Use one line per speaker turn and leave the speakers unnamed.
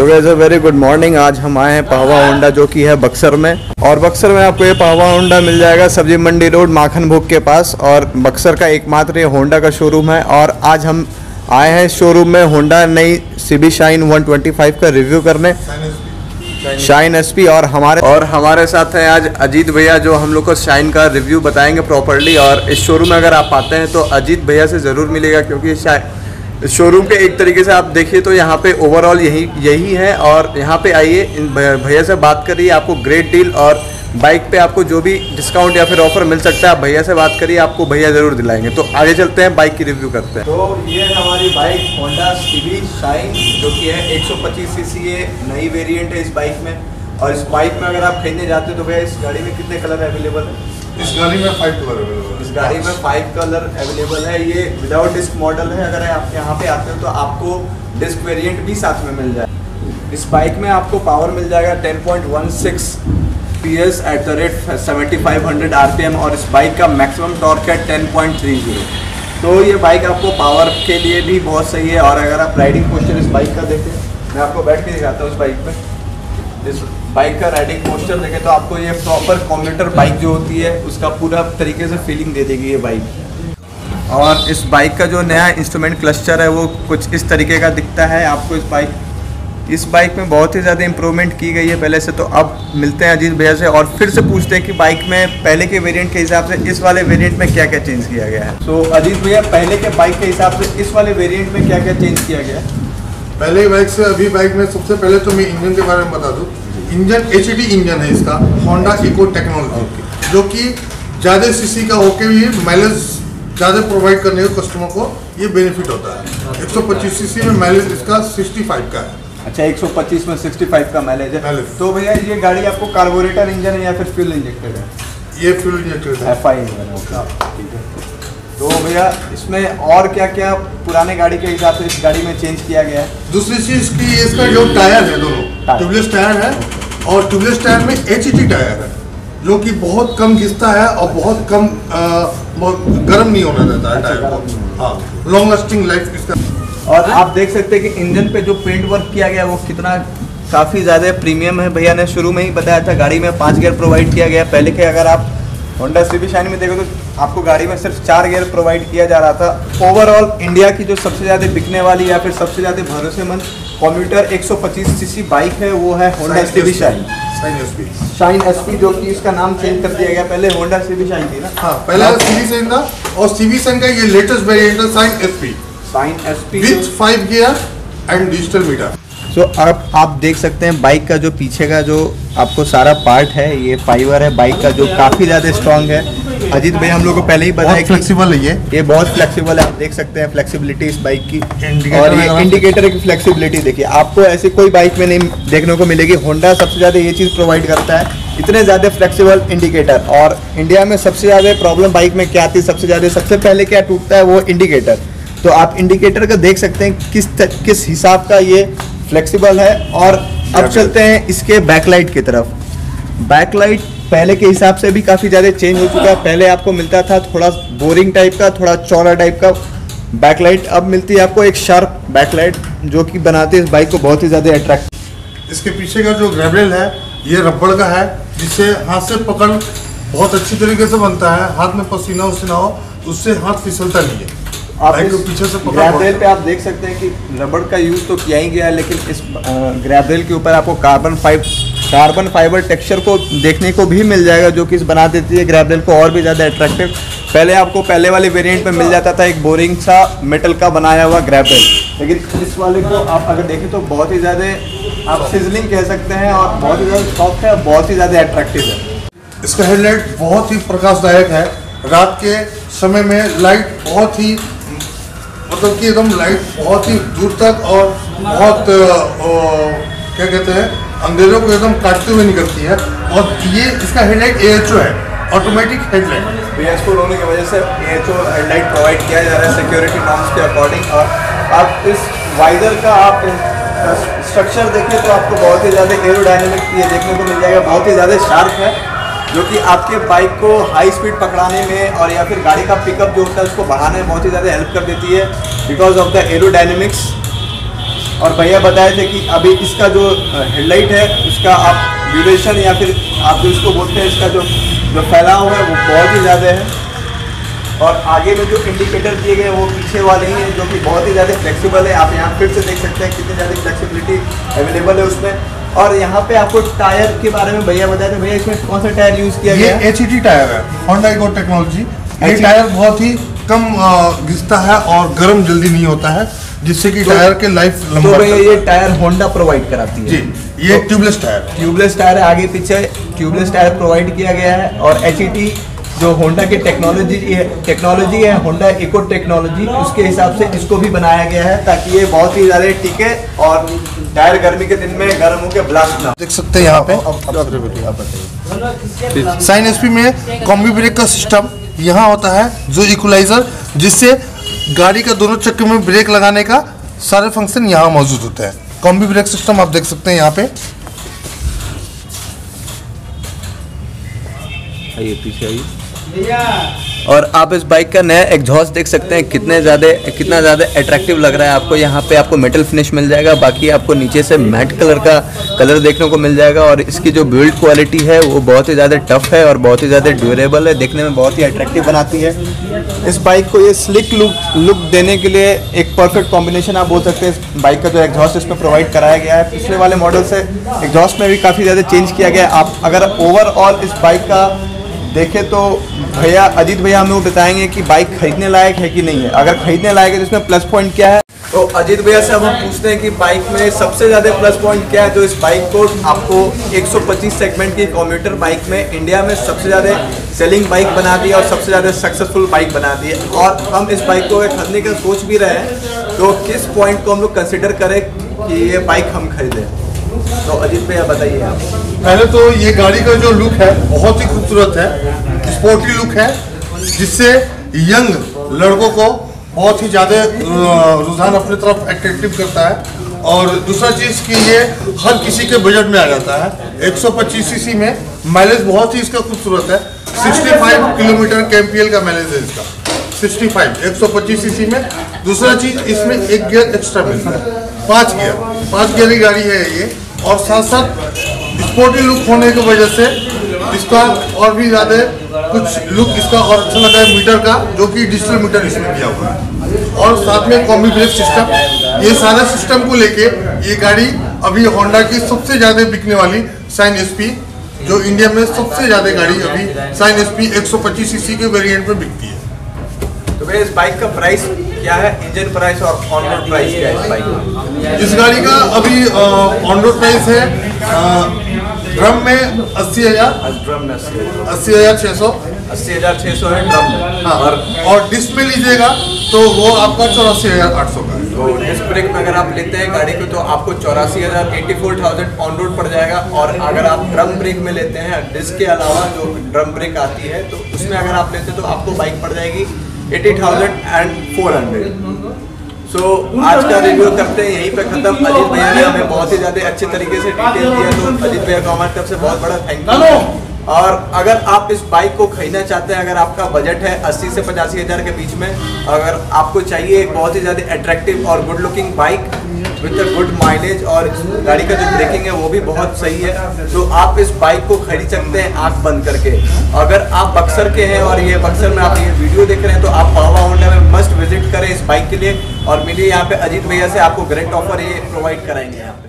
तो guys very good morning. आज हम आए हैं पाहवा होंडा जो कि है बक्सर में, और बक्सर में आपको ये पाहवा होंडा मिल जाएगा सब्जी मंडी रोड माखन भोग के पास, और बक्सर का एकमात्र ये होंडा का शोरूम है। और आज हम आए हैं शोरूम में होंडा नई सीबी शाइन 125 का रिव्यू करने, शाइन एसपी। और हमारे साथ हैं आज अजीत भैया जो हम लोग को शाइन का रिव्यू बताएंगे प्रॉपर्ली। और इस शोरूम में अगर आप आते हैं तो अजीत भैया से ज़रूर मिलेगा, क्योंकि शोरूम के एक तरीके से आप देखिए तो यहाँ पे ओवरऑल यही है। और यहाँ पे आइए, इन भैया से बात करिए, आपको ग्रेट डील और बाइक पे आपको जो भी डिस्काउंट या फिर ऑफर मिल सकता है आप भैया से बात करिए, आपको भैया ज़रूर दिलाएंगे। तो आगे चलते हैं, बाइक की रिव्यू करते हैं। तो ये हमारी बाइक होंडा सीबी शाइन जो कि है 125 सीसी, ये नई वेरिएंट है इस बाइक में। और इस बाइक में अगर आप खरीदने जाते हो तो भैया इस गाड़ी में कितने कलर अवेलेबल है?
इस गाड़ी में 5 कलर अवेलेबल है।
इस गाड़ी में 5 कलर अवेलेबल है। ये विदाउट डिस्क मॉडल है। अगर आप यहाँ पे आते हो तो आपको डिस्क वेरिएंट भी साथ में मिल जाए। इस बाइक में आपको पावर मिल जाएगा 10.16 PS at the rate 7500 RPM, और इस बाइक का मैक्सिमम टॉर्क है 10.30। तो ये बाइक आपको पावर के लिए भी बहुत सही है। और अगर आप राइडिंग पोस्चर इस बाइक का देखें, मैं आपको बैठ के दिखाता हूँ इस बाइक में। इस बाइक का राइडिंग पोस्चर देखें तो आपको ये प्रॉपर कम्यूटर बाइक जो होती है उसका पूरा तरीके से फीलिंग दे देगी ये बाइक। और इस बाइक का जो नया इंस्ट्रूमेंट क्लस्टर है वो कुछ इस तरीके का दिखता है आपको। इस बाइक में बहुत ही ज़्यादा इंप्रूवमेंट की गई है पहले से। तो अब मिलते हैं अजीत भैया से और फिर से पूछते हैं कि बाइक में पहले के वेरिएंट के हिसाब से इस वाले वेरिएंट में क्या क्या चेंज किया गया है। तो अजीत भैया, पहले के बाइक के हिसाब से इस वाले वेरिएंट में क्या क्या चेंज किया गया है?
पहले बाइक से अभी बाइक में सबसे पहले तो मैं इंजन के बारे में बता दूं। इंजन HED इंजन है इसका, होंडा इको टेक्नोलॉजी, जो कि ज़्यादा सीसी का होके भी माइलेज ज़्यादा प्रोवाइड करने को कस्टमर को ये बेनिफिट होता है। 125 सीसी में माइलेज इसका 65 का है।
अच्छा, 125 में 65 का माइलेज है। तो भैया ये गाड़ी आपको कार्बोरेटर इंजन है या फिर फ्यूल इंजेक्टेड है?
ये फ्यूल इंजेक्टेड है,
FI इंजन है। ठीक है। तो भैया इसमें और क्या क्या पुराने गाड़ी के हिसाब से इस गाड़ी में चेंज किया गया है?
दूसरी चीज़ की इसका जो टायर है, दोनों ट्यूबलेस टायर है, और ट्यूबलेस टायर में HED टायर है जो कि बहुत कम घिसता है और बहुत कम गर्म नहीं होने देता है टायर को। हाँ, लॉन्ग लास्टिंग लाइफ इसका।
और आप देख सकते हैं कि इंजन पे जो पेंट वर्क किया गया है वो कितना काफ़ी ज़्यादा प्रीमियम है। भैया ने शुरू में ही बताया था गाड़ी में 5 गियर प्रोवाइड किया गया। पहले के अगर आप होंडा सीबी शाइन में देखो तो आपको गाड़ी में सिर्फ 4 गियर प्रोवाइड किया जा रहा था। ओवरऑल इंडिया की जो सबसे ज़्यादा बिकने वाली या फिर सबसे ज़्यादा भरोसेमंद कम्यूटर 125 सीसी बाइक है वो है होंडा सीबी शाइन एसपी, जो कि इसका नाम चेंज कर दिया गया। पहले होंडा सीबी शाइन थी ना?
हाँ, पहले सीबी शाइन था, और सीबी शाइन का ये लेटेस्ट वेरिएंट है Shine SP with 5 gear and digital meter.
So अब आप देख सकते हैं बाइक का जो पीछे का जो आपको सारा पार्ट है ये फाइबर है बाइक का, जो काफ़ी ज़्यादा स्ट्रॉन्ग है। अजीत भाई हम लोग को पहले ही बताया कि
फ्लेक्सिबल है ये
बहुत फ्लेक्सिबल है। आप देख सकते हैं फ्लेक्सिबिलिटी इस बाइक की, और ये इंडिकेटर की फ्लेक्सिबिलिटी देखिए, आपको ऐसी कोई बाइक में नहीं देखने को मिलेगी। होंडा सबसे ज़्यादा ये चीज़ प्रोवाइड करता है, इतने ज़्यादा फ्लेक्सिबल इंडिकेटर। और इंडिया में सबसे ज़्यादा प्रॉब्लम बाइक में क्या आती है, सबसे पहले क्या टूटता है वो इंडिकेटर। तो आप इंडिकेटर का देख सकते हैं किस हिसाब का ये फ्लेक्सिबल है। और अब चलते हैं इसके बैकलाइट की तरफ। बैकलाइट पहले के हिसाब से भी काफ़ी ज़्यादा चेंज हो चुका है। पहले आपको मिलता था थोड़ा बोरिंग टाइप का, थोड़ा चौड़ा टाइप का बैकलाइट, अब मिलती है आपको एक शार्प बैकलाइट जो कि बनाती है इस बाइक को बहुत ही ज़्यादा अट्रैक्टिव।
इसके पीछे का जो ग्रैबल है ये रबड़ का है, जिससे हाथ से पकड़ बहुत अच्छी तरीके से बनता है। हाथ में पसीना हो उससे हाथ फिसलता नहीं है।
आप इस पीछे से ग्रैब पे आप देख सकते हैं कि रबड़ का यूज़ तो किया ही गया है, लेकिन इस ग्रैब रेल के ऊपर आपको कार्बन फाइबर टेक्सचर को देखने को भी मिल जाएगा, जो कि बना देती है ग्रैब रेल को और भी ज़्यादा अट्रैक्टिव। पहले आपको पहले वाले वेरिएंट में मिल जाता था एक बोरिंग सा मेटल का बनाया हुआ ग्रैब रेल, लेकिन इस वाले को आप अगर देखें तो बहुत ही ज़्यादा आप सिजलिंग कह सकते हैं, और बहुत ही ज़्यादा सॉफ्ट है और बहुत ही ज़्यादा अट्रैक्टिव है।
इसका हेडलाइट बहुत ही प्रकाशदायक है। रात के समय में लाइट बहुत ही मतलब कि एकदम लाइट बहुत ही दूर तक और बहुत क्या कहते हैं अंधेरों को एकदम काटते हुए निकलती है। और ये इसका हेडलाइट AHO है, ऑटोमेटिक हेडलाइट।
BS4 होने की वजह से AHO हेडलाइट प्रोवाइड किया जा रहा है सिक्योरिटी नॉर्म्स के अकॉर्डिंग। और आप इस वाइजर का आप स्ट्रक्चर देखें तो आपको बहुत ही ज़्यादा एरोडायनेमिक ये देखने को मिल जाएगा, बहुत ही ज़्यादा शार्प है, जो कि आपके बाइक को हाई स्पीड पकड़ाने में और या फिर गाड़ी का पिकअप जो होता है उसको बढ़ाने में बहुत ही ज़्यादा हेल्प कर देती है बिकॉज ऑफ द एरोडायनेमिक्स। और भैया बताए थे कि अभी इसका जो हेडलाइट है उसका आप ड्यूरेशन या फिर आप जो इसको बोलते हैं इसका जो फैलाव है वो बहुत ही ज़्यादा है। और आगे में जो इंडिकेटर दिए गए वो पीछे वाले ही हैं जो कि बहुत ही ज़्यादा फ्लेक्सिबल है। आप यहाँ फिर से देख सकते हैं कितनी ज़्यादा फ्लेक्सिबिलिटी अवेलेबल है उसमें। और यहाँ पे आपको टायर के बारे में भैया बताए थे, भैया इसमें कौन सा टायर यूज़ किया गया है?
HET टायर है, होंडा इको टेक्नोलॉजी। ये टायर बहुत ही कम घिसता है और गर्म जल्दी नहीं होता है, जिससे कि टायर के लाइफ लंबा।
तो भैया ये टायर होंडा प्रोवाइड कराती है
जी। ये ट्यूबलेस टायर
है, आगे पीछे ट्यूबलेस टायर प्रोवाइड किया गया है। और HET जो होंडा की टेक्नोलॉजी है होंडा इको टेक्नोलॉजी, उसके हिसाब से इसको भी बनाया गया है ताकि ये बहुत ही ज़्यादा टिके और टायर गर्मी के दिन में गर्म होकर ब्लास्ट ना।
देख सकते हैं यहाँ पे साइन SP में कॉम्बी ब्रेक का सिस्टम यहाँ होता है, जो इक्वलाइजर, जिससे गाड़ी का दोनों चक्कर में ब्रेक लगाने का सारे फंक्शन यहाँ मौजूद होते हैं। कॉम्बी ब्रेक सिस्टम आप देख सकते हैं यहाँ पे।
आइए पीछे आइए। और आप इस बाइक का नया एग्जॉस्ट देख सकते हैं कितना ज़्यादा अट्रैक्टिव लग रहा है आपको। यहाँ पे आपको मेटल फिनिश मिल जाएगा, बाकी आपको नीचे से मैट कलर का कलर देखने को मिल जाएगा। और इसकी जो बिल्ड क्वालिटी है वो बहुत ही ज़्यादा टफ है और बहुत ही ज़्यादा ड्यूरेबल है, देखने में बहुत ही अट्रैक्टिव बनाती है। इस बाइक को ये स्लिक लुक देने के लिए एक परफेक्ट कॉम्बिनेशन आप बोल सकते हैं। इस बाइक का जो एग्जॉस्ट इसमें प्रोवाइड कराया गया है, पिछले वाले मॉडल से एग्जॉस्ट में भी काफ़ी ज़्यादा चेंज किया गया है। आप अगर ओवरऑल इस बाइक का देखें तो भैया अजीत भैया हमें वो बताएंगे कि बाइक खरीदने लायक है कि नहीं है। अगर खरीदने लायक है तो इसमें प्लस पॉइंट क्या है, तो अजीत भैया से हम पूछते हैं कि बाइक में सबसे ज़्यादा प्लस पॉइंट क्या है जो इस बाइक को आपको 125 सेगमेंट की कम्यूटर बाइक में इंडिया में सबसे ज़्यादा सेलिंग बाइक बना दी है और सबसे ज़्यादा सक्सेसफुल बाइक बना दी है। और हम इस बाइक को खरीदने का सोच भी रहे हैं, तो किस पॉइंट को हम लोग कंसिडर करें कि ये बाइक हम खरीदें, तो अजीत भैया बताइए आप।
पहले तो ये गाड़ी का जो लुक है बहुत ही खूबसूरत है, स्पोर्टी लुक है, जिससे यंग लड़कों को बहुत ही ज़्यादा रुझान अपनी तरफ अट्रैक्टिव करता है। और दूसरा चीज़ कि ये हर किसी के बजट में आ जाता है। 125 सीसी में माइलेज बहुत ही इसका खूबसूरत है, 65 किलोमीटर kmpl का माइलेज है इसका, 65 125 सीसी में। दूसरा चीज़ इसमें एक गियर एक्स्ट्रा मिलता है, 5 गियर की गाड़ी है ये। और साथ साथ स्पोर्टी लुक होने की वजह से इसका और भी ज़्यादा कुछ लुक इसका और अच्छा लगा है मीटर का, जो कि डिजिटल मीटर इसमें दिया हुआ है। और साथ में कॉम्बी ब्रेक सिस्टम, ये सारे सिस्टम को लेके ये गाड़ी अभी होंडा की सबसे ज़्यादा बिकने वाली साइन SP, जो इंडिया में सबसे ज़्यादा गाड़ी अभी साइन SP 125 सीसी के वेरिएंट में बिकती है।
तो भैया इस बाइक का प्राइस क्या है, इंजन प्राइस और ऑन रोड प्राइस क्या है इस बाइक का?
इस गाड़ी का अभी ऑन रोड प्राइस है ड्रम में 80,000,
ड्रम में
80,600
है ड्रम में।
हाँ, और डिस्क में लीजिएगा तो वो आपका 84,800 का है।
तो डिस्क ब्रेक में अगर आप लेते हैं गाड़ी को तो आपको 84,000 84,000 ऑन रोड पड़ जाएगा। और अगर आप ड्रम ब्रेक में लेते हैं डिस्क के अलावा जो ड्रम ब्रेक आती है, तो उसमें अगर आप लेते हैं तो आपको बाइक पड़ जाएगी 80,400। सो आज का रिव्यू करते हैं यहीं पे खत्म। अजीत भैया ने हमें बहुत ही ज़्यादा अच्छे तरीके से डिटेल दिया, तो अजीत भैया को हमारी तरफ से बहुत बड़ा थैंक यू। और अगर आप इस बाइक को खरीदना चाहते हैं, अगर आपका बजट है 80 से 85 हज़ार के बीच में, अगर आपको चाहिए एक बहुत ही ज़्यादा अट्रैक्टिव और good looking bike with a good mileage और गाड़ी का जो ब्रेकिंग है वो भी बहुत सही है, तो आप इस बाइक को खरीद सकते हैं आंख बंद करके। अगर आप बक्सर के हैं और ये बक्सर में आप ये वीडियो देख रहे हैं तो आप पावा होंडा में मस्ट विजिट करें इस बाइक के लिए और मिलिए यहाँ पे अजीत भैया से, आपको ग्रेट ऑफर ये प्रोवाइड कराएंगे।